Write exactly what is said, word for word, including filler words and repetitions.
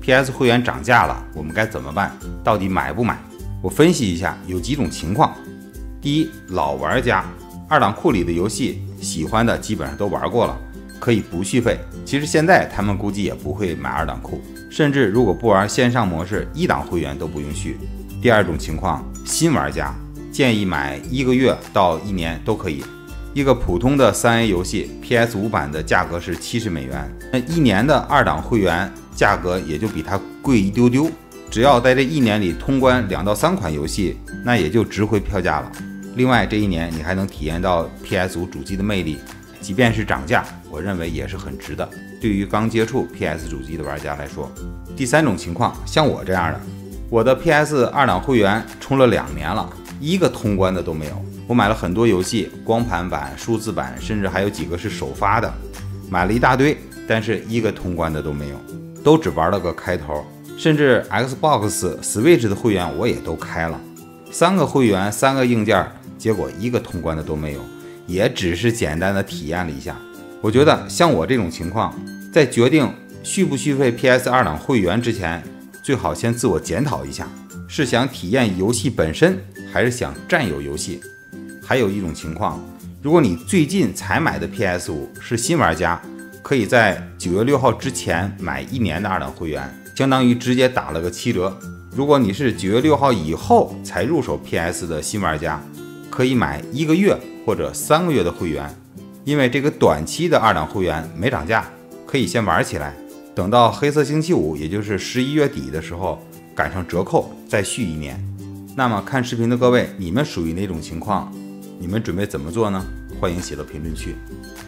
P S 会员涨价了，我们该怎么办？到底买不买？我分析一下，有几种情况。第一，老玩家，二档库里的游戏喜欢的基本上都玩过了，可以不续费。其实现在他们估计也不会买二档库，甚至如果不玩线上模式，一档会员都不用续。第二种情况，新玩家，建议买一个月到一年都可以。一个普通的 三 A 游戏 P S 五 版的价格是七十美元，那一年的二档会员价格也就比它贵一丢丢。只要在这一年里通关两到三款游戏，那也就值回票价了。另外这一年你还能体验到 P S 五 主机的魅力，即便是涨价，我认为也是很值的，对于刚接触 P S 主机的玩家来说。第三种情况，像我这样的，我的 P S 二档会员充了两年了，一个通关的都没有。我买了很多游戏，光盘版、数字版，甚至还有几个是首发的，买了一大堆，但是一个通关的都没有，都只玩了个开头。甚至 Xbox、Switch 的会员我也都开了，三个会员，三个硬件，结果一个通关的都没有，也只是简单的体验了一下。我觉得像我这种情况，在决定续不续费 P S 二档会员之前，最好先自我检讨一下，是想体验游戏本身，还是想占有游戏。还有一种情况，如果你最近才买的 P S 五 是新玩家，可以在九月六号之前买一年的二档会员，相当于直接打了个七折。如果你是九月六号以后才入手 P S 的新玩家，可以买一个月或者三个月的会员，因为这个短期的二档会员没涨价，可以先玩起来，等到黑色星期五，也就是十一月底的时候赶上折扣再续一年。那么看视频的各位，你们属于哪种情况？你们准备怎么做呢？欢迎写到评论区。